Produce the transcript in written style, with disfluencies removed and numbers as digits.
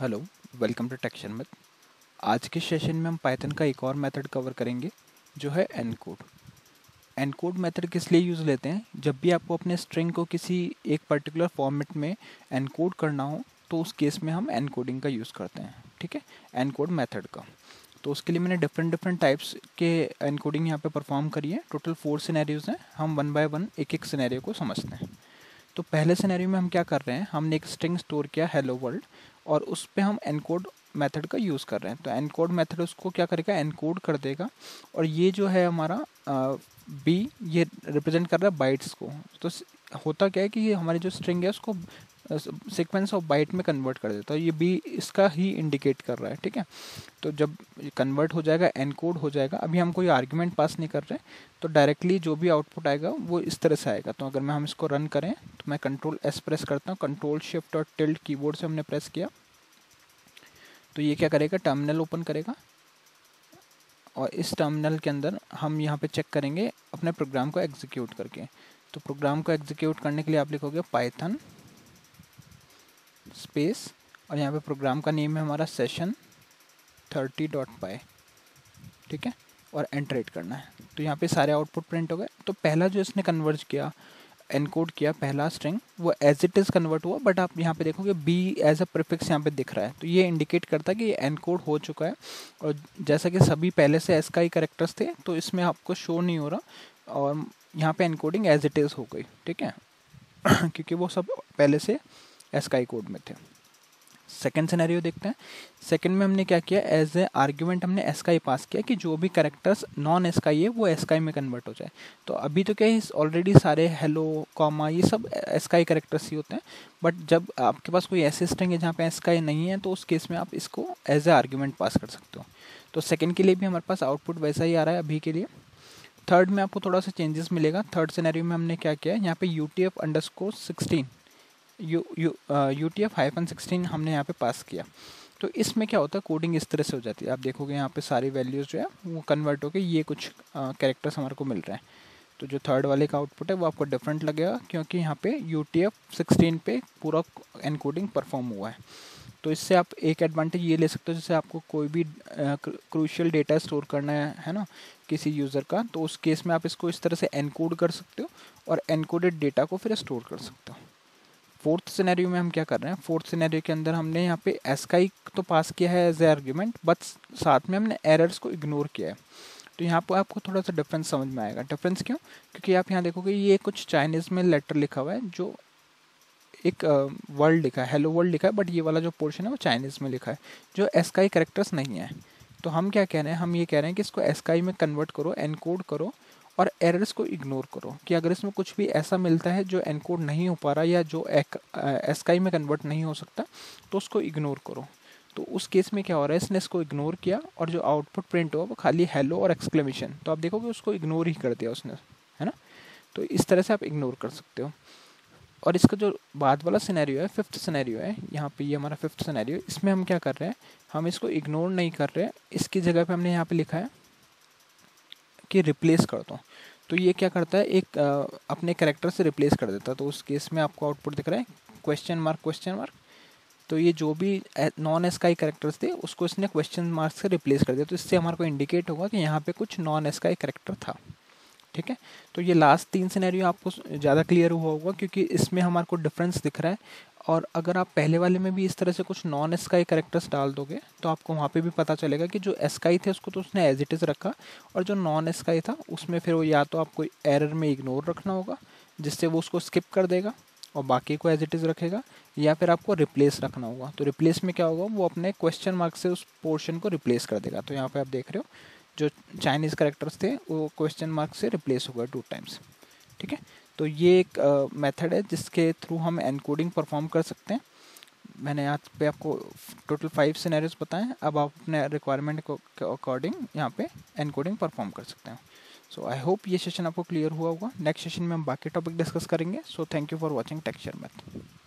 Hello, welcome to टेक्शन में। आज के सेशन में हम पाइथन का एक और मेथड कवर करेंगे जो है एनकोड। एनकोड मेथड किस लिए यूज़ लेते हैं? जब भी आपको अपने स्ट्रिंग को किसी एक पर्टिकुलर फॉर्मेट में एनकोड करना हो तो उस केस में हम एनकोडिंग का यूज़ करते हैं, ठीक है, एनकोड मेथड का। तो उसके लिए मैंने डिफरेंट डिफरेंट टाइप्स के एनकोडिंग यहाँ पे परफॉर्म करी है। टोटल 4 सिनेरियोज हैं। हम वन बाय वन एक एक सिनेरियो को समझते हैं। तो पहले सिनेरियो में हम क्या कर रहे हैं, हमने एक स्ट्रिंग स्टोर किया हेलो वर्ल्ड और उस पर हम एनकोड मेथड का यूज़ कर रहे हैं। तो एनकोड मेथड उसको क्या करेगा, एनकोड कर देगा। और ये जो है हमारा बी, ये रिप्रेजेंट कर रहा है बाइट्स को। तो होता क्या है कि ये हमारी जो स्ट्रिंग है उसको सीक्वेंस ऑफ बाइट में कन्वर्ट कर देता है। ये बी इसका ही इंडिकेट कर रहा है, ठीक है। तो जब कन्वर्ट हो जाएगा, एनकोड हो जाएगा, अभी हम कोई आर्ग्यूमेंट पास नहीं कर रहे, तो डायरेक्टली जो भी आउटपुट आएगा वो इस तरह से आएगा। तो अगर हम इसको रन करें तो मैं कंट्रोल एस प्रेस करता हूँ, कंट्रोल शिफ्ट और टिल्ट कीबोर्ड से हमने प्रेस किया तो ये क्या करेगा, टर्मिनल ओपन करेगा। और इस टर्मिनल के अंदर हम यहाँ पे चेक करेंगे अपने प्रोग्राम को एग्जीक्यूट करके। तो प्रोग्राम को एग्जीक्यूट करने के लिए आप लिखोगे पाइथन स्पेस और यहाँ पे प्रोग्राम का नेम है हमारा सेशन 30.py, ठीक है, और एंटर हिट करना है। तो यहाँ पे सारे आउटपुट प्रिंट हो गए। तो पहला जो इसने कन्वर्ज किया, एनकोड किया, पहला स्ट्रिंग वो एज इट इज़ कन्वर्ट हुआ, बट आप यहाँ पे देखोगे बी एज अ प्रीफिक्स यहाँ पे दिख रहा है। तो ये इंडिकेट करता है कि ये एनकोड हो चुका है। और जैसा कि सभी पहले से एस का ही कैरेक्टर्स थे तो इसमें आपको शो नहीं हो रहा और यहाँ पे एनकोडिंग एज इट इज़ हो गई, ठीक है क्योंकि वो सब पहले से एस का ही कोड में थे। सेकेंड सिनेरियो देखते हैं। सेकेंड में हमने क्या किया, एज ए आर्ग्यूमेंट हमने एसकाई पास किया कि जो भी कैरेक्टर्स नॉन एसकाई है वो एसकाई में कन्वर्ट हो जाए। तो अभी तो क्या है, ऑलरेडी सारे हेलो कॉमा ये सब एसकाई कैरेक्टर्स ही होते हैं। बट जब आपके पास कोई ऐसे स्ट्रिंग है जहाँ पे एसकाई नहीं है तो उस केस में आप इसको एज ए आर्ग्यूमेंट पास कर सकते हो। तो सेकेंड के लिए भी हमारे पास आउटपुट वैसा ही आ रहा है अभी के लिए। थर्ड में आपको थोड़ा सा चेंजेस मिलेगा। थर्ड सिनेरियो में हमने क्या किया है, यहाँ पे UTF_16 UTF-16 हमने यहाँ पे पास किया। तो इसमें क्या होता है, कोडिंग इस तरह से हो जाती है। आप देखोगे यहाँ पे सारी वैल्यूज़ जो है वो कन्वर्ट होकर ये कुछ कैरेक्टर्स हमारे को मिल रहे हैं। तो जो थर्ड वाले का आउटपुट है वो आपको डिफरेंट लगेगा क्योंकि यहाँ पे UTF-16 पे पूरा एनकोडिंग परफॉर्म हुआ है। तो इससे आप एक एडवांटेज ये ले सकते हो, जैसे आपको कोई भी क्रूशियल डेटा स्टोर करना है ना किसी यूज़र का, तो उस केस में आप इसको इस तरह से एनकोड कर सकते हो और एनकोडेड डेटा को फिर स्टोर कर सकते हो। फोर्थ सिनेरियो में हम क्या कर रहे हैं, फोर्थ सिनेरियो के अंदर हमने यहाँ पे एसकाई तो पास किया है एज ए आर्ग्यूमेंट, बट साथ में हमने एरर्स को इग्नोर किया है। तो यहाँ पर आपको थोड़ा सा डिफरेंस समझ में आएगा। डिफरेंस क्यों? क्योंकि आप यहाँ देखोगे ये कुछ चाइनीज़ में लेटर लिखा हुआ है, जो एक वर्ल्ड लिखा है, हेलो वर्ल्ड लिखा है, बट ये वाला जो पोर्शन है वो चाइनीज़ में लिखा है, जो एसकाई कैरेक्टर्स नहीं है। तो हम क्या कह रहे हैं, हम ये कह रहे हैं कि इसको एसकाई में कन्वर्ट करो, एनकोड करो और एरर्स को इग्नोर करो कि अगर इसमें कुछ भी ऐसा मिलता है जो एनकोड नहीं हो पा रहा या जो एसकाई में कन्वर्ट नहीं हो सकता तो उसको इग्नोर करो। तो उस केस में क्या हो रहा है, इसने इसको इग्नोर किया और जो आउटपुट प्रिंट हुआ वो खाली हेलो और एक्सक्लेमेशन। तो आप देखोगे उसको इग्नोर ही कर दिया उसने, है ना। तो इस तरह से आप इग्नोर कर सकते हो। और इसका जो बाद वाला सिनेरियो है, फिफ्थ सिनेरियो है, यहाँ पे ये हमारा फिफ्थ सिनेरियो, इसमें हम क्या कर रहे हैं, हम इसको इग्नोर नहीं कर रहे हैं, इसकी जगह पे हमने यहाँ पे लिखा है कि रिप्लेस कर दो। तो ये क्या करता है, एक अपने कैरेक्टर से रिप्लेस कर देता है। तो उस केस में आपको आउटपुट दिख रहा है क्वेश्चन मार्क। तो ये जो भी नॉन एसकाई कैरेक्टर्स थे उसको इसने क्वेश्चन मार्क से रिप्लेस कर दिया। तो इससे हमारे को इंडिकेट होगा कि यहाँ पे कुछ नॉन एसकाई कैरेक्टर था, ठीक है। तो ये लास्ट 3 सिनेरियो आपको ज़्यादा क्लियर हुआ होगा क्योंकि इसमें हमारे को डिफरेंस दिख रहा है। और अगर आप पहले वाले में भी इस तरह से कुछ नॉन एसकाई कैरेक्टर्स डाल दोगे तो आपको वहाँ पे भी पता चलेगा कि जो एसकाई थे उसको तो उसने एज इट इज़ रखा और जो नॉन एसकाई था उसमें फिर वो या तो आपको एरर में इग्नोर रखना होगा जिससे वो उसको स्किप कर देगा और बाकी को एज इट इज़ रखेगा, या फिर आपको रिप्लेस रखना होगा। तो रिप्लेस में क्या होगा, वो अपने क्वेश्चन मार्क से उस पोर्शन को रिप्लेस कर देगा। तो यहाँ पे आप देख रहे हो जो चाइनीज़ कैरेक्टर्स थे वो क्वेश्चन मार्क से रिप्लेस हो गए 2 टाइम्स, ठीक है। तो ये एक मेथड है जिसके थ्रू हम एनकोडिंग परफॉर्म कर सकते हैं। मैंने यहाँ पे आपको टोटल 5 सिनेरियोज बताए हैं। अब आप अपने रिक्वायरमेंट के अकॉर्डिंग यहाँ पे एनकोडिंग परफॉर्म कर सकते हैं। सो आई होप ये सेशन आपको क्लियर हुआ होगा। नेक्स्ट सेशन में हम बाकी टॉपिक डिस्कस करेंगे। So thank you for watching texture math.